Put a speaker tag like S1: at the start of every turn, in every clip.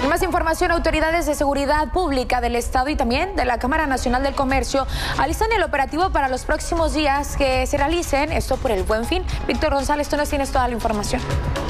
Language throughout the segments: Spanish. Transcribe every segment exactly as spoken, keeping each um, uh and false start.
S1: más información, autoridades de seguridad pública del Estado y también de la Cámara Nacional del Comercio alistan el operativo para los próximos días que se realicen, esto por el Buen Fin. Víctor González, tú nos tienes toda la información.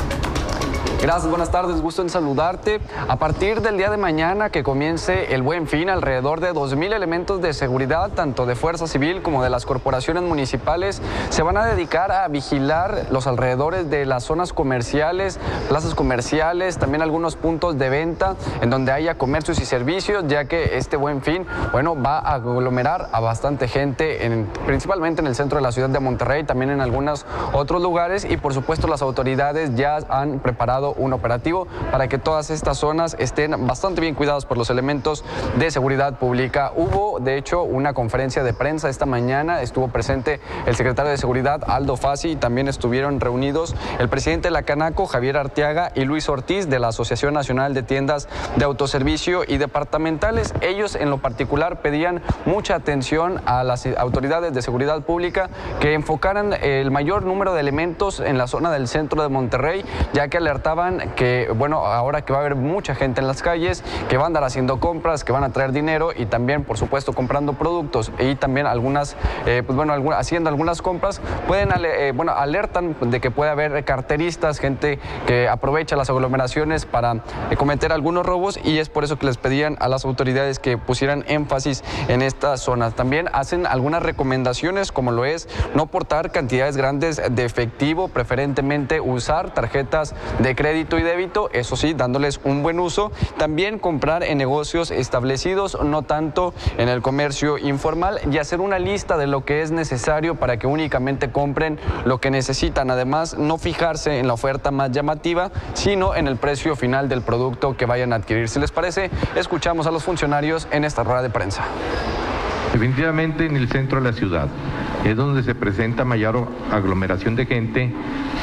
S2: Gracias, buenas tardes, gusto en saludarte. A partir del día de mañana que comience el Buen Fin, alrededor de dos mil elementos de seguridad, tanto de Fuerza Civil como de las corporaciones municipales, se van a dedicar a vigilar los alrededores de las zonas comerciales, plazas comerciales, también algunos puntos de venta en donde haya comercios y servicios, ya que este Buen Fin, bueno, va a aglomerar a bastante gente, en, principalmente en el centro de la ciudad de Monterrey, también en algunos otros lugares, y por supuesto las autoridades ya han preparado un operativo para que todas estas zonas estén bastante bien cuidadas por los elementos de seguridad pública. Hubo, de hecho, una conferencia de prensa esta mañana, estuvo presente el secretario de Seguridad, Aldo Fassi, y también estuvieron reunidos el presidente de la Canaco, Javier Arteaga, y Luis Ortiz, de la Asociación Nacional de Tiendas de Autoservicio y Departamentales. Ellos, en lo particular, pedían mucha atención a las autoridades de seguridad pública que enfocaran el mayor número de elementos en la zona del centro de Monterrey, ya que alertaban que, bueno, ahora que va a haber mucha gente en las calles, que van a andar haciendo compras, que van a traer dinero y también, por supuesto, comprando productos y también algunas, eh, pues bueno, algunas, haciendo algunas compras, pueden, eh, bueno, alertan de que puede haber carteristas, gente que aprovecha las aglomeraciones para eh, cometer algunos robos, y es por eso que les pedían a las autoridades que pusieran énfasis en estas zonas. También hacen algunas recomendaciones, como lo es no portar cantidades grandes de efectivo, preferentemente usar tarjetas de crédito y débito, eso sí, dándoles un buen uso. También comprar en negocios establecidos, no tanto en el comercio informal, y hacer una lista de lo que es necesario para que únicamente compren lo que necesitan. Además, no fijarse en la oferta más llamativa, sino en el precio final del producto que vayan a adquirir. Si les parece, escuchamos a los funcionarios en esta rueda de prensa.
S3: Definitivamente en el centro de la ciudad es donde se presenta mayor aglomeración de gente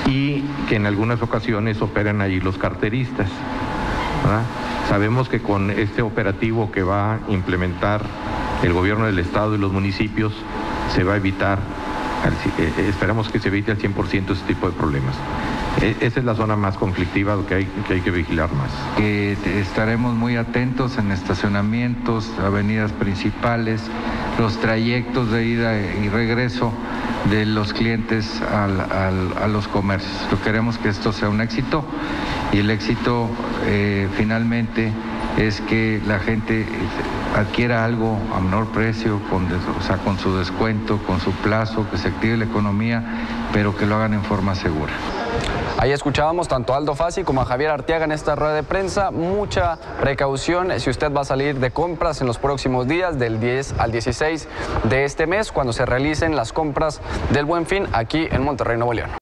S3: y que en algunas ocasiones operan allí los carteristas, ¿verdad? Sabemos que con este operativo que va a implementar el gobierno del estado y los municipios se va a evitar, esperamos que se evite al cien por ciento ese tipo de problemas. Esa es la zona más conflictiva que hay, que hay que vigilar más.
S4: Que estaremos muy atentos en estacionamientos, avenidas principales, los trayectos de ida y regreso de los clientes al, al, a los comercios. Lo queremos que esto sea un éxito, y el éxito eh, finalmente es que la gente adquiera algo a menor precio, con, o sea, con su descuento, con su plazo, que se active la economía, pero que lo hagan en forma segura.
S2: Ahí escuchábamos tanto a Aldo Fassi como a Javier Arteaga en esta rueda de prensa. Mucha precaución si usted va a salir de compras en los próximos días, del diez al dieciséis de este mes, cuando se realicen las compras del Buen Fin aquí en Monterrey, Nuevo León.